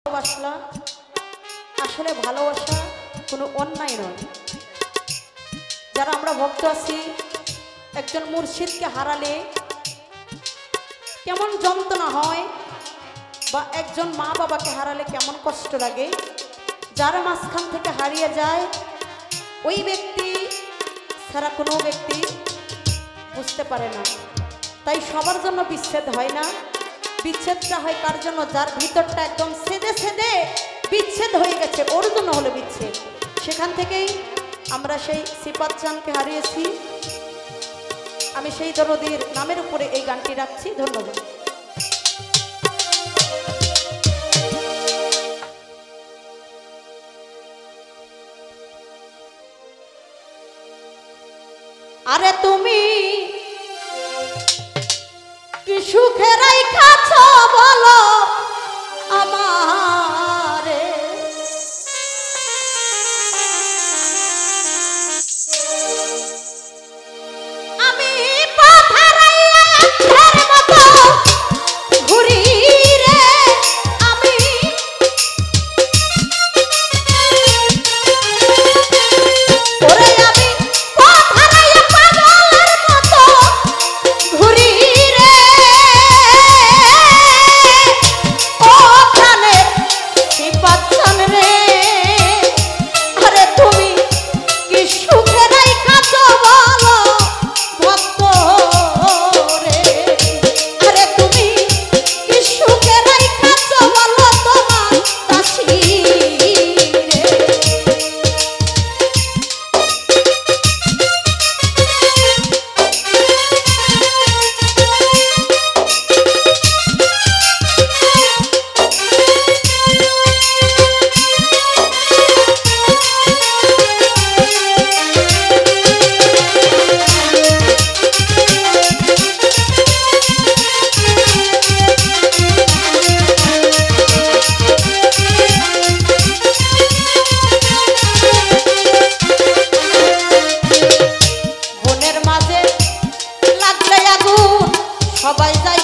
ভালোবাসা আসলে ভালোবাসা কোনো অন্যায় নয়। যারা আমরা ভক্ত আছি, একজন মুর্শিদকে হারালে কেমন যন্ত্রণা হয়, বা একজন মা বাবাকে হারালে কেমন কষ্ট লাগে, যারা মাঝখান থেকে হারিয়ে যায় ওই ব্যক্তি ছাড়া কোনো ব্যক্তি বুঝতে পারে না। তাই সবার জন্য বিচ্ছেদ হয় না, বিচ্ছেদটা হয় কার জন্য? যার ভিতরটা একদম সেদে সেদে বিচ্ছেদ হয়ে গেছে, ওর জন্য হলো বিচ্ছেদ। সেখান থেকেই আমরা সেই সিফাত জানকে হারিয়েছি। আমি সেই দরদির নামের উপরে এই গানটি রাখছি। ধন্যবাদ। আরে তুমি কি সুখে রাইখাছ বলো আমারে, আমি পাথারাইয়ার মতো ঘুরি রে, আমি ওরে আমি পাথারাইয়া পাগলের মতো ঘুরি রে, ও প্রাণের সিপাচ্ছন রে। আরে তুমি কি সুখে রাইখাছ বলো ভক্ত রে, আরে তুমি কি সুখে রাইখাছ বলো তোমার দাসী রে। বনের মাঝে লাগলে আগুন সবাই যায়